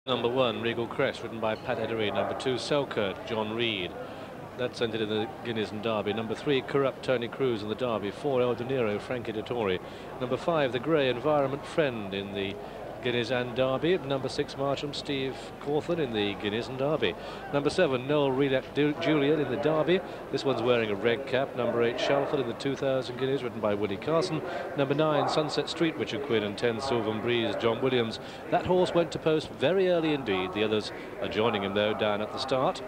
Number 1, Regal Crest, ridden by Pat Edery. Number 2, Selkirk, John Reed. That's entered in the Guineas and Derby. Number 3, Corrupt, Tony Cruz in the Derby. 4, El Dinero, Frankie Dettori. Number 5, The Grey, Environment Friend in the Guineas and Derby. Number 6, Marcham, Steve Cawthon in the Guineas and Derby. Number 7, Noel Redac Julian in the Derby. This one's wearing a red cap. Number 8, Shalford in the 2000 Guineas, ridden by Woody Carson. Number 9, Sunset Street, Richard Quinn, and 10, Sylvan Breeze, John Williams. That horse went to post very early indeed. The others are joining him though down at the start.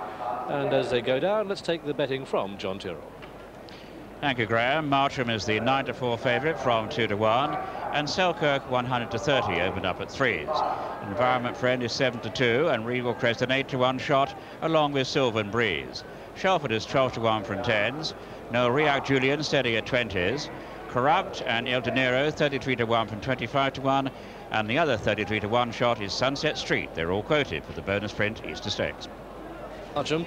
And as they go down, let's take the betting from John Tyrrell. Thank you, Graham. Marcham is the 9-4 favourite from 2-1, and Selkirk 100-30 opened up at 3s. Environment Friend is 7-2, and Regal Crest an 8-1 shot, along with Sylvan Breeze. Shelford is 12-1 from 10s. Noel Redac Julian steady at 20s. Corrupt and El Dinero 33-1 from 25-1, and the other 33-1 shot is Sunset Street. They're all quoted for the BonusPrint Easter Stakes. Marcham,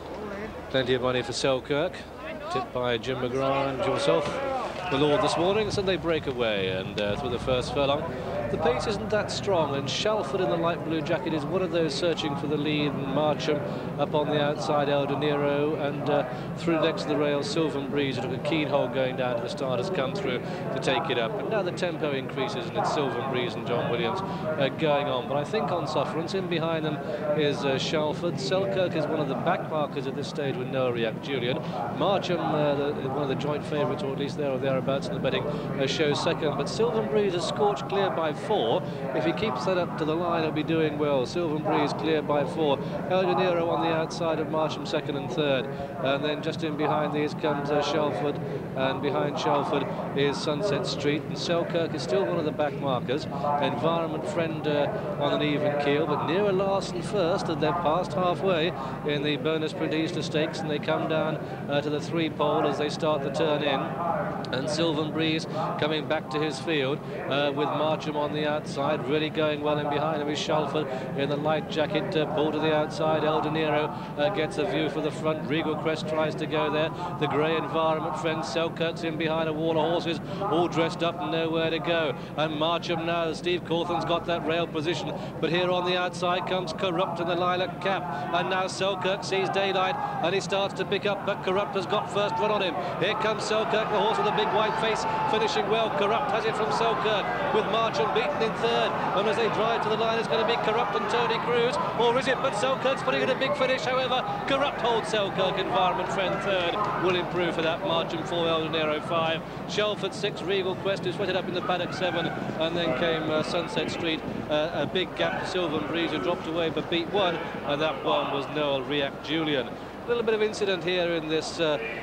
plenty of money for Selkirk. Tipped by Jim McGrath and yourself, the Lord, this morning. So they break away, and through the first furlong, the pace isn't that strong, and Shalford in the light blue jacket is one of those searching for the lead, and Marcham up on the outside, El Dinero, and through next to the rail, Sylvan Breeze, who took a keen hold going down to the start, has come through to take it up. And now the tempo increases, and it's Sylvan Breeze and John Williams going on. But I think on sufferance, in behind them is Shalford. Selkirk is one of the back markers at this stage with Noel Redac Julian. Marcham, one of the joint favourites, or at least there or thereabouts in the betting, shows second. But Sylvan Breeze is scorched clear by 4. If he keeps that up to the line, he'll be doing well. Sylvan Breeze clear by 4. El Dinero on the outside of Marcham, second and third. And then just in behind these comes Shalford, and behind Shalford is Sunset Street. And Selkirk is still one of the back markers. Environment Friend on an even keel, but nearer last and first, and they're past halfway in the BonusPrint Easter Stakes, and they come down to the 3 pole as they start the turn in. And Sylvan Breeze coming back to his field with Marcham on the outside, really going well in behind him is Shalford in the light jacket, pulled to the outside. El Dinero gets a view for the front. Regal Crest tries to go there. The Grey Environment Friend, Selkirk's in behind a wall of horses, all dressed up and nowhere to go. And Marcham now, Steve Cawthon's got that rail position, but here on the outside comes Corrupt in the lilac cap, and now Selkirk sees daylight and he starts to pick up, but Corrupt has got first run on him. Here comes Selkirk, the horse with a big white face, finishing well. Corrupt has it from Selkirk, with Marcham beaten in third, and as they drive to the line, it's going to be Corrupt and Tony Cruz, or is it? But Selkirk's putting in a big finish. However, Corrupt holds Selkirk. Environment Friend third, will improve for that. Marcham 4, El Dinero 5, Shelford 6, Regal Crest, who sweated up in the paddock 7, and then came Sunset Street, a big gap to Sylvan Breeze, who dropped away but beat 1, and that one was Noel Redac Julian. A little bit of incident here in this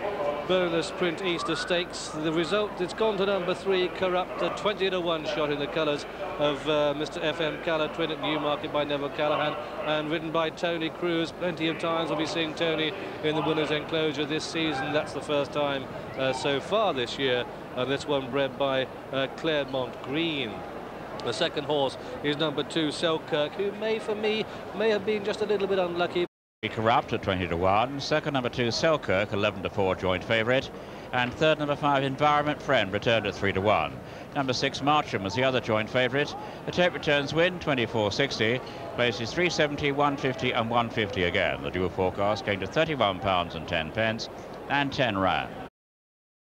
BonusPrint Easter Stakes. The result, it's gone to number 3, Corrupt, a 20-1 shot in the colours of Mr. FM Callaghan, twin at Newmarket by Neville Callaghan, and ridden by Tony Cruz. Plenty of times we'll be seeing Tony in the winner's enclosure this season. That's the first time so far this year, and this one bred by Claremont Green. The second horse is number 2, Selkirk, who for me may have been just a little bit unlucky. Corrupt at 20-1, second number 2 Selkirk 11-4 joint favourite, and third number 5 Environment Friend returned at 3-1. Number 6 Marcham was the other joint favourite. The tape returns win 24.60, places 370, 150 and 150 again. The dual forecast going to £31 and 10 and 10 rand.